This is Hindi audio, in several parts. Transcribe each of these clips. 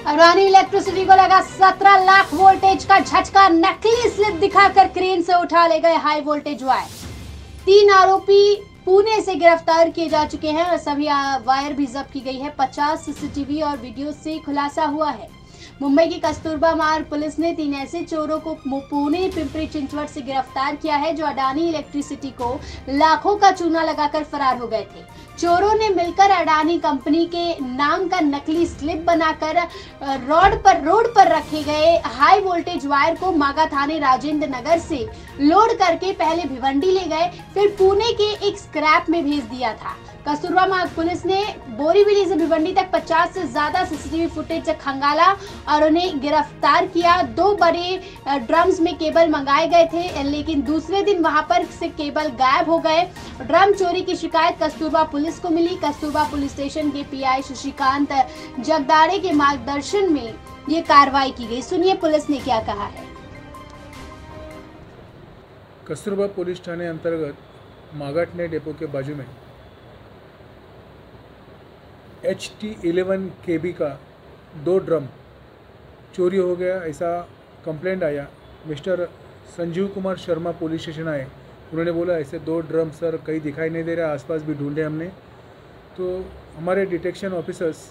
अडानी इलेक्ट्रिसिटी को लगा 17 लाख वोल्टेज का झटका। नकली स्लिप दिखाकर क्रेन से उठा ले गए हाई वोल्टेज वायर। 3 आरोपी पुणे से गिरफ्तार किए जा चुके हैं और सभी वायर भी जब्त की गई है। 50 सीसीटीवी और वीडियो से खुलासा हुआ है। मुंबई की कस्तूरबा मार्ग पुलिस ने 3 ऐसे चोरों को पुणे पिंपरी चिंचवड से गिरफ्तार किया है जो अडानी इलेक्ट्रिसिटी को लाखों का चूना लगाकर फरार हो गए थे। चोरों ने मिलकर अडानी कंपनी के नाम का नकली स्लिप बनाकर रोड पर रखे गए हाई वोल्टेज वायर को मागा थाने राजेंद्र नगर से लोड करके पहले भिवंडी ले गए, फिर पुणे के एक स्क्रैप में भेज दिया था। कस्तूरबा मार्ग पुलिस ने बोरीवली से भिवंडी तक 50 से ज्यादा सीसीटीवी फुटेज खंगाला और उन्हें गिरफ्तार किया। 2 बड़े ड्रम्स में केबल मंगाए गए थे, लेकिन दूसरे दिन वहां पर से केबल गायब हो गए। ड्रम चोरी की शिकायत कस्तूरबा पुलिस को मिली। कस्तूरबा पुलिस स्टेशन के पीआई शशिकांत जगदाड़े के मार्गदर्शन में ये कार्रवाई की गई। सुनिए पुलिस ने क्या कहा है। कस्तूरबा पुलिस थाने अंतर्गत मागाटने डेपो के बाजू में HT11 KB का 2 ड्रम चोरी हो गया, ऐसा कंप्लेंट आया। Mister Sanjeev Kumar Sharma police station आए। उन्होंने बोला ऐसे 2 ड्रम सर कहीं दिखाई नहीं दे रहा, आसपास भी ढूंढे हमने। तो हमारे डिटेक्शन ऑफिसर्स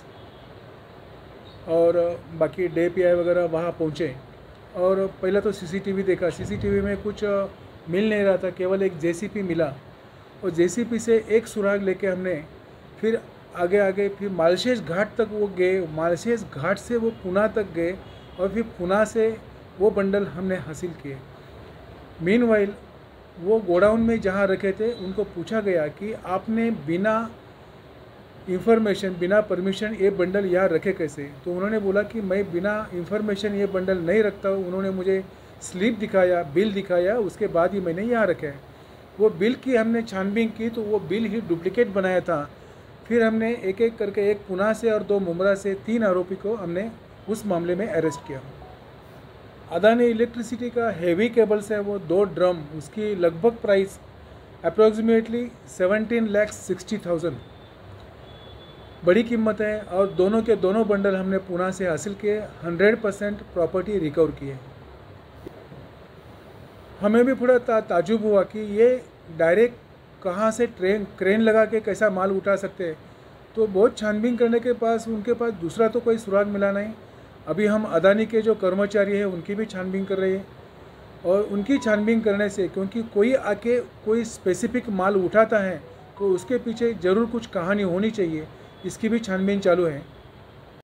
और बाकी डे PI वगैरह वहाँ पहुँचे और पहला तो CCTV देखा। CCTV में कुछ मिल नहीं रहा था, केवल एक JCB मिला और JCB से एक सुराग लेके हमने फिर आगे फिर मालशेष घाट तक वो गए। मालशेष घाट से वो पुणे तक गए और फिर पुणे से वो बंडल हमने हासिल किए। मीनवाइल वो गोडाउन में जहाँ रखे थे उनको पूछा गया कि आपने बिना इंफॉर्मेशन बिना परमिशन ये बंडल यहाँ रखे कैसे, तो उन्होंने बोला कि मैं बिना इंफॉर्मेशन ये बंडल नहीं रखता हूँ। उन्होंने मुझे स्लिप दिखाया, बिल दिखाया, उसके बाद ही मैंने यहाँ रखा है। वो बिल की हमने छानबीन की तो वो बिल ही डुप्लीकेट बनाया था। फिर हमने एक एक करके, एक पुणे से और 2 मुंब्रा से 3 आरोपी को हमने उस मामले में अरेस्ट किया। अडानी इलेक्ट्रिसिटी का हेवी केबल्स है वो 2 ड्रम, उसकी लगभग प्राइस अप्रोक्सीमेटली 17,60,000 बड़ी कीमत है और दोनों के दोनों बंडल हमने पुणे से हासिल किए। 100% प्रॉपर्टी रिकवर किए। हमें भी थोड़ा ताजुब हुआ कि ये डायरेक्ट कहाँ से क्रेन लगा के कैसा माल उठा सकते हैं। तो बहुत छानबीन करने के पास उनके पास दूसरा तो कोई सुराग मिला नहीं। अभी हम अडानी के जो कर्मचारी हैं उनकी भी छानबीन कर रहे हैं और उनकी छानबीन करने से, क्योंकि कोई आके कोई स्पेसिफिक माल उठाता है तो उसके पीछे ज़रूर कुछ कहानी होनी चाहिए, इसकी भी छानबीन चालू है।